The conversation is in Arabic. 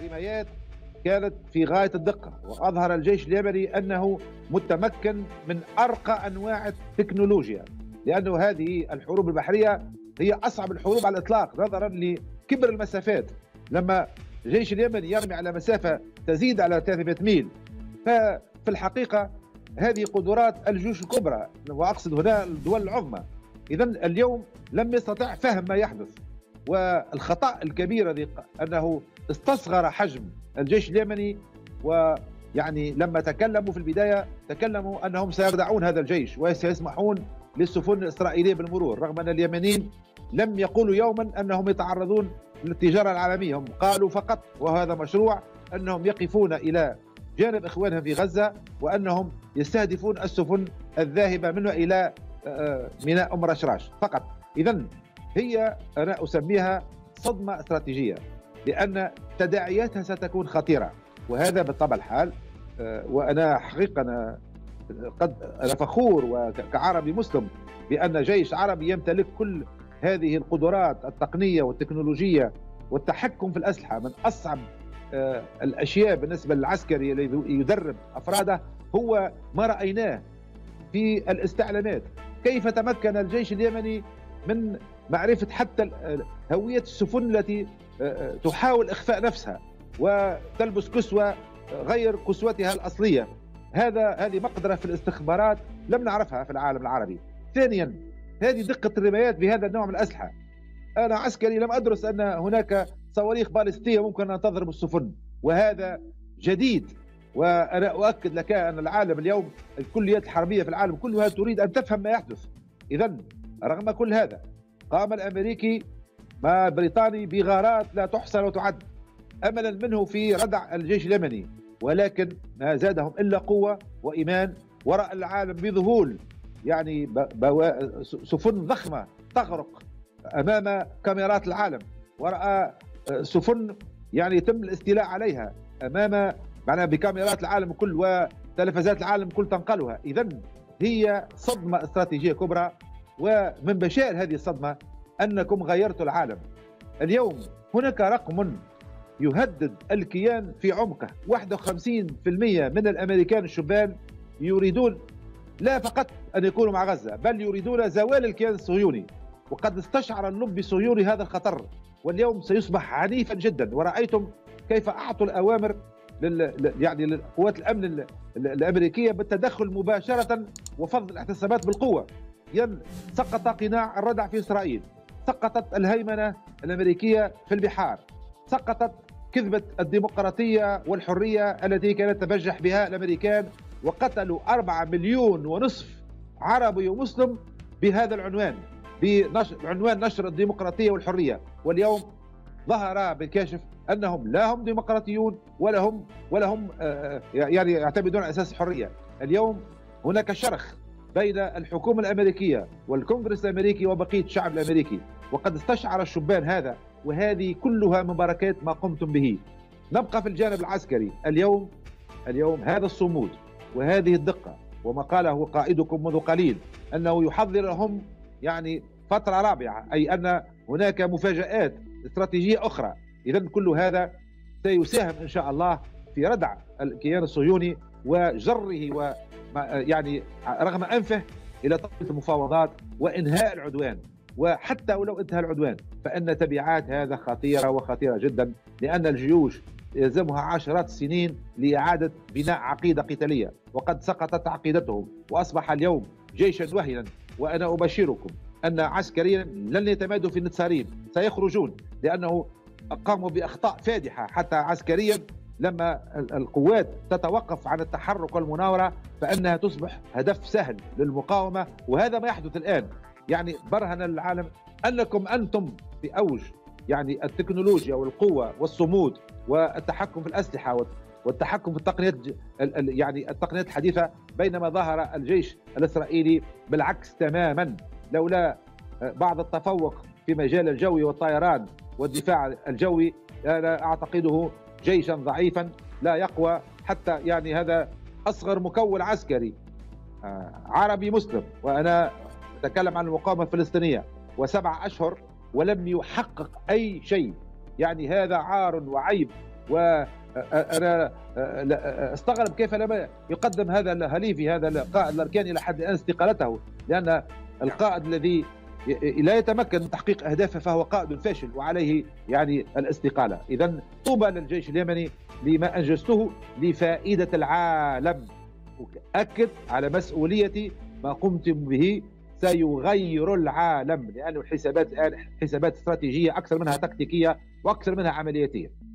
رمايات كانت في غاية الدقة، وأظهر الجيش اليمني أنه متمكن من أرقى أنواع التكنولوجيا، لأنه هذه الحروب البحرية هي أصعب الحروب على الإطلاق نظرا لكبر المسافات. لما الجيش اليمني يرمي على مسافة تزيد على 300 ميل، ففي الحقيقة هذه قدرات الجيوش الكبرى، وأقصد هنا الدول العظمى. إذا اليوم لم يستطع فهم ما يحدث، والخطأ الكبير الذي أنه استصغر حجم الجيش اليمني، ويعني لما تكلموا في البداية تكلموا أنهم سيردعون هذا الجيش وسيسمحون للسفن الإسرائيلية بالمرور، رغم أن اليمنيين لم يقولوا يوما أنهم يتعرضون للتجارة العالمية. هم قالوا فقط، وهذا مشروع، أنهم يقفون إلى جانب إخوانهم في غزة، وأنهم يستهدفون السفن الذاهبة منه إلى ميناء أم رشراش فقط. إذن هي أنا أسميها صدمة استراتيجية، لأن تداعياتها ستكون خطيرة، وهذا بالطبع الحال. وأنا حقيقة أنا فخور وكعربي مسلم بأن جيش عربي يمتلك كل هذه القدرات التقنية والتكنولوجية والتحكم في الأسلحة. من أصعب الأشياء بالنسبة للعسكري الذي يدرب أفراده هو ما رأيناه في الاستعلامات، كيف تمكن الجيش اليمني من معرفة حتى هوية السفن التي تحاول إخفاء نفسها وتلبس كسوة غير كسوتها الأصلية. هذه مقدرة في الاستخبارات لم نعرفها في العالم العربي. ثانيا، هذه دقة الرمايات بهذا النوع من الأسلحة. أنا عسكري لم أدرس أن هناك صواريخ باليستية ممكن أن تضرب السفن، وهذا جديد. وأنا أؤكد لك أن العالم اليوم، الكليات الحربية في العالم كلها تريد أن تفهم ما يحدث. إذن رغم كل هذا قام الأمريكي مع البريطاني بغارات لا تحصى وتعد أملا منه في ردع الجيش اليمني، ولكن ما زادهم إلا قوة وإيمان. ورأى العالم بذهول يعني سفن ضخمة تغرق أمام كاميرات العالم، ورأى سفن يعني يتم الاستيلاء عليها أمام معنا بكاميرات العالم الكل وتلفزات العالم الكل تنقلها. إذن هي صدمة استراتيجية كبرى، ومن بشائر هذه الصدمة أنكم غيرتوا العالم. اليوم هناك رقم يهدد الكيان في عمقه. 51% من الأمريكان الشبان يريدون لا فقط أن يكونوا مع غزة، بل يريدون زوال الكيان الصهيوني، وقد استشعر اللوبي الصهيوني هذا الخطر، واليوم سيصبح عنيفا جدا. ورأيتم كيف أعطوا الأوامر يعني للقوات الأمن الأمريكية بالتدخل مباشرة وفض الاعتصامات بالقوة. سقط قناع الردع في إسرائيل، سقطت الهيمنة الأمريكية في البحار، سقطت كذبة الديمقراطية والحرية التي كانت تبجح بها الأمريكان، وقتلوا 4.5 مليون عربي ومسلم بهذا العنوان، بعنوان نشر الديمقراطية والحرية. واليوم ظهر بالكشف أنهم لا هم ديمقراطيون ولا هم يعني يعتمدون على أساس الحرية. اليوم هناك شرخ بين الحكومة الأمريكية والكونغرس الأمريكي وبقية الشعب الأمريكي، وقد استشعر الشبان هذا، وهذه كلها من بركات ما قمتم به. نبقى في الجانب العسكري. اليوم هذا الصمود وهذه الدقة، وما قاله قائدكم منذ قليل أنه يحضر لهم يعني فترة رابعة، أي أن هناك مفاجآت استراتيجية أخرى. إذن كل هذا سيساهم إن شاء الله في ردع الكيان الصهيوني وجره يعني رغم أنفه إلى طاولة المفاوضات وإنهاء العدوان. وحتى ولو انتهى العدوان فإن تبعات هذا خطيرة وخطيرة جدا، لأن الجيوش يلزمها عشرات السنين لإعادة بناء عقيدة قتالية، وقد سقطت عقيدتهم وأصبح اليوم جيشا وهنا. وأنا أبشركم أن عسكريا لن يتمادوا في النتصارين، سيخرجون، لأنه قاموا بأخطاء فادحة حتى عسكريا. لما القوات تتوقف عن التحرك والمناورة فإنها تصبح هدف سهل للمقاومة، وهذا ما يحدث الآن. يعني برهن العالم أنكم أنتم في أوج يعني التكنولوجيا والقوة والصمود والتحكم في الأسلحة والتحكم في التقنيات، يعني التقنيات الحديثة، بينما ظهر الجيش الإسرائيلي بالعكس تماما. لولا بعض التفوق في مجال الجوي والطيران والدفاع الجوي أنا أعتقده جيشا ضعيفا لا يقوى. حتى يعني هذا أصغر مكون عسكري عربي مسلم، وأنا أتكلم عن المقاومة الفلسطينية، و7 أشهر ولم يحقق أي شيء. يعني هذا عار وعيب وأنا استغرب كيف لم يقدم هذا الهليفي، هذا القائد الأركاني إلى حد الآن استقالته، لأن القائد الذي لا يتمكن من تحقيق أهدافه فهو قائد فاشل وعليه يعني الاستقالة. إذا طوبى للجيش اليمني لما أنجزته لفائدة العالم. أكد على مسؤوليتي، ما قمت به سيغير العالم، لأن الحسابات الآن حسابات استراتيجية أكثر منها تكتيكية وأكثر منها عملياتية.